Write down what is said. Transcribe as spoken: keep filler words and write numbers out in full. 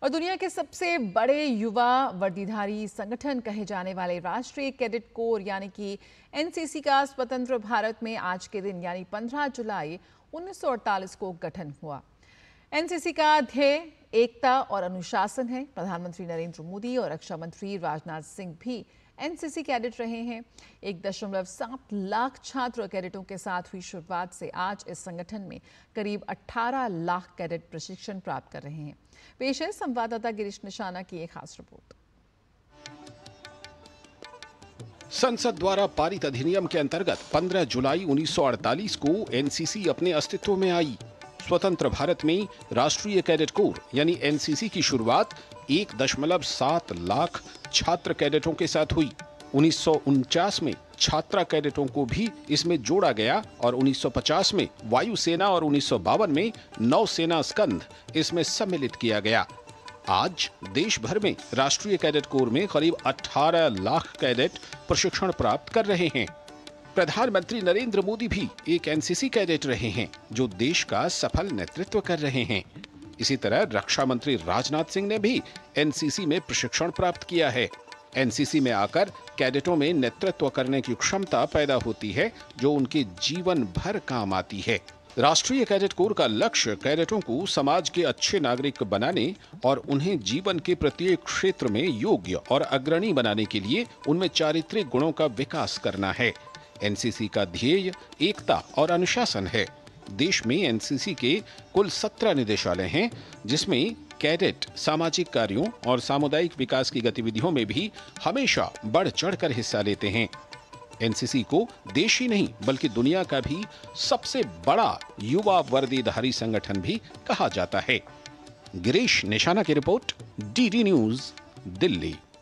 और दुनिया के सबसे बड़े युवा वर्दीधारी संगठन कहे जाने वाले राष्ट्रीय कैडेट कोर यानी कि एनसीसी का स्वतंत्र भारत में आज के दिन यानी पंद्रह जुलाई उन्नीस सौ अड़तालीस को गठन हुआ। एनसीसी का ध्येय एकता और अनुशासन है। प्रधानमंत्री नरेंद्र मोदी और रक्षा मंत्री राजनाथ सिंह भी एनसीसी कैडेट रहे हैं। एक दशमलव सात लाख छात्र कैडेटों के साथ हुई शुरुआत से आज इस संगठन में करीब अठारह लाख कैडेट प्रशिक्षण प्राप्त कर रहे हैं। पेश है संवाददाता गिरीश निशाना की एक खास रिपोर्ट। संसद द्वारा पारित अधिनियम के अंतर्गत पंद्रह जुलाई उन्नीस सौ अड़तालीस को एनसीसी अपने अस्तित्व में आई। स्वतंत्र भारत में राष्ट्रीय कैडेट कोर यानी एनसीसी की शुरुआत एक दशमलव सात लाख छात्र कैडेटों के साथ हुई। उन्नीस सौ उनचास में छात्रा कैडेटों को भी इसमें जोड़ा गया और उन्नीस सौ पचास में वायुसेना और उन्नीस सौ बावन में नौसेना स्कंध इसमें सम्मिलित किया गया। आज देश भर में राष्ट्रीय कैडेट कोर में करीब अठारह लाख कैडेट प्रशिक्षण प्राप्त कर रहे हैं। प्रधानमंत्री नरेंद्र मोदी भी एक एनसीसी कैडेट रहे हैं जो देश का सफल नेतृत्व कर रहे हैं। इसी तरह रक्षा मंत्री राजनाथ सिंह ने भी एनसीसी में प्रशिक्षण प्राप्त किया है। एनसीसी में आकर कैडेटों में नेतृत्व करने की क्षमता पैदा होती है जो उनके जीवन भर काम आती है। राष्ट्रीय कैडेट कोर का लक्ष्य कैडेटों को समाज के अच्छे नागरिक बनाने और उन्हें जीवन के प्रत्येक क्षेत्र में योग्य और अग्रणी बनाने के लिए उनमें चारित्रिक गुणों का विकास करना है। एनसीसी का ध्येय एकता और अनुशासन है। देश में एनसीसी के कुल सत्रह निदेशालय हैं, जिसमें कैडेट सामाजिक कार्यों और सामुदायिक विकास की गतिविधियों में भी हमेशा बढ़ चढ़कर हिस्सा लेते हैं। एनसीसी को देश ही नहीं बल्कि दुनिया का भी सबसे बड़ा युवा वर्दीधारी संगठन भी कहा जाता है। गिरीश निशाना की रिपोर्ट, डीडी न्यूज, दिल्ली।